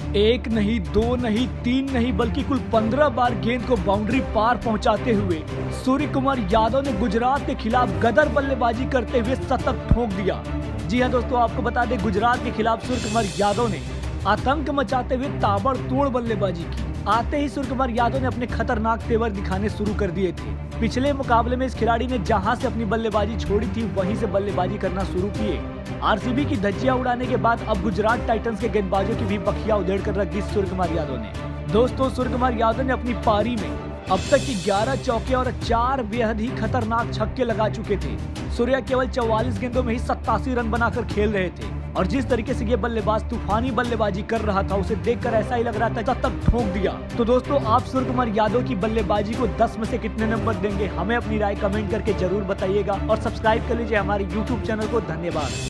एक नहीं, दो नहीं, तीन नहीं बल्कि कुल 15 बार गेंद को बाउंड्री पार पहुंचाते हुए सूर्य कुमार यादव ने गुजरात के खिलाफ गदर बल्लेबाजी करते हुए शतक ठोक दिया। जी हां दोस्तों, आपको बता दें गुजरात के खिलाफ सूर्य कुमार यादव ने आतंक मचाते हुए ताबड़तोड़ बल्लेबाजी की। आते ही सूर्य कुमार यादव ने अपने खतरनाक तेवर दिखाने शुरू कर दिए थे। पिछले मुकाबले में इस खिलाड़ी ने जहां से अपनी बल्लेबाजी छोड़ी थी वहीं से बल्लेबाजी करना शुरू किए। आरसीबी की धज्जियां उड़ाने के बाद अब गुजरात टाइटंस के गेंदबाजों की भी बखिया उधेड़ कर रख दी सूर्य कुमार यादव ने। दोस्तों, सूर्य कुमार यादव ने अपनी पारी में अब तक की 11 चौके और 4 बेहद ही खतरनाक छक्के लगा चुके थे। सूर्या केवल 44 गेंदों में ही 87 रन बनाकर खेल रहे थे और जिस तरीके से ये बल्लेबाज तूफानी बल्लेबाजी कर रहा था उसे देखकर ऐसा ही लग रहा था शतक ठोक दिया। तो दोस्तों, आप सूर्य कुमार यादव की बल्लेबाजी को 10 में से कितने नंबर देंगे? हमें अपनी राय कमेंट करके जरूर बताइएगा और सब्सक्राइब कर लीजिए हमारे YouTube चैनल को। धन्यवाद।